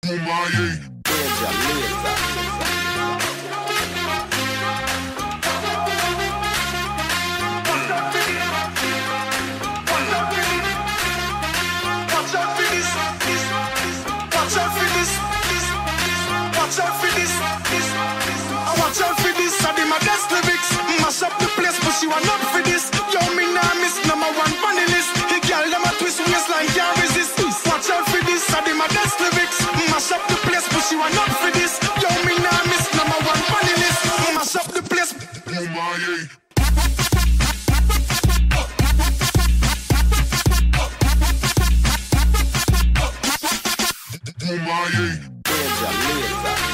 She want up for this. Yo, me nah miss number one funny list. The girl them a twist waistline can't resist. Watch out for this, I did my dance lyrics. Mash up the place, but she want up for this. Yo, me nah miss number one funny list. Mash up the place. Oh my, Major laser.